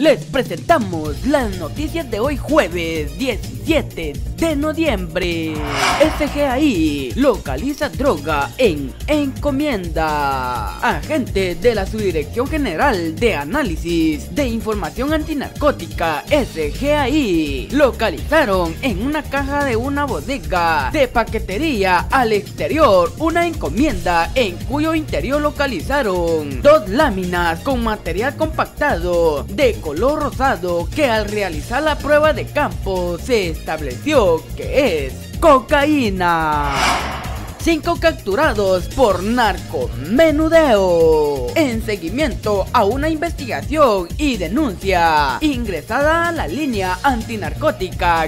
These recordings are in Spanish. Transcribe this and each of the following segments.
les presentamos las noticias de hoy jueves 17 de noviembre. SGAI localiza droga en encomienda. Agentes de la Subdirección General de Análisis de Información Antinarcótica SGAI localizaron en una caja de una bodega de paquetería al exterior una encomienda en cuyo interior localizaron 2 láminas con material compactado de color rosado que al realizar la prueba de campo se estableció que es cocaína. 5 capturados por narcomenudeo. En seguimiento a una investigación y denuncia ingresada a la línea antinarcótica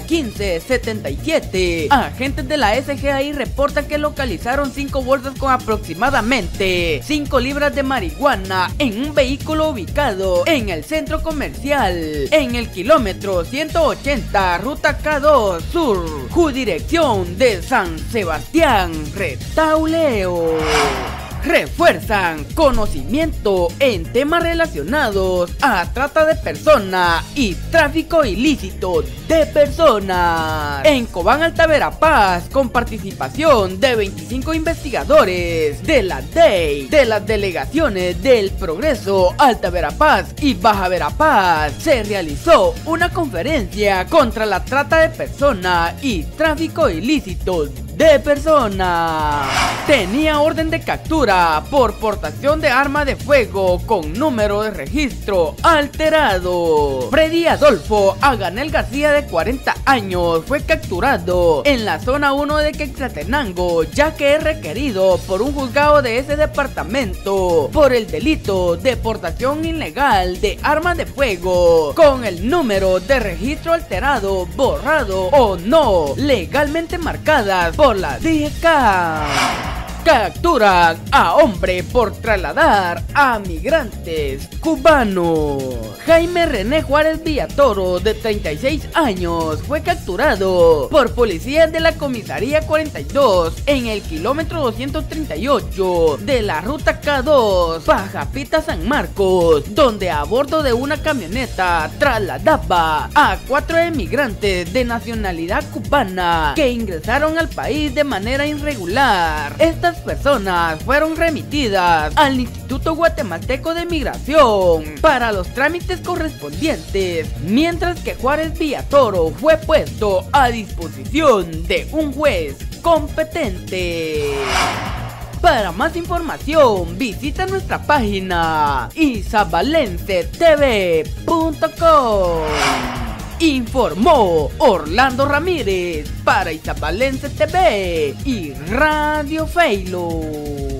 1577, agentes de la SGAI reportan que localizaron 5 bolsas con aproximadamente 5 libras de marihuana en un vehículo ubicado en el centro comercial, en el kilómetro 180, ruta K2 Sur, jurisdicción de San Sebastián, Retauleo. Refuerzan conocimiento en temas relacionados a trata de personas y tráfico ilícito de personas. En Cobán, Alta Verapaz, con participación de 25 investigadores de la DEI, de las delegaciones del Progreso, Alta Verapaz y Baja Verapaz, se realizó una conferencia contra la trata de personas y tráfico ilícito de personas. Tenía orden de captura por portación de arma de fuego con número de registro alterado. Freddy Adolfo Aganel García, de 40 años, fue capturado en la zona 1 de Quetzaltenango, ya que es requerido por un juzgado de ese departamento por el delito de portación ilegal de armas de fuego con el número de registro alterado, borrado o no legalmente marcadas por la DGK. Capturan a hombre por trasladar a migrantes cubanos. Jaime René Juárez Villatoro, de 36 años, fue capturado por policías de la comisaría 42 en el kilómetro 238 de la ruta K2 Pajapita San Marcos, donde a bordo de una camioneta trasladaba a 4 emigrantes de nacionalidad cubana que ingresaron al país de manera irregular. Estas personas fueron remitidas al Instituto Guatemalteco de Migración para los trámites correspondientes, mientras que Juárez Villatoro fue puesto a disposición de un juez competente. Para más información, visita nuestra página isabalencetv.com. Informó Orlando Ramírez para Isabalense TV y Radio Feilo.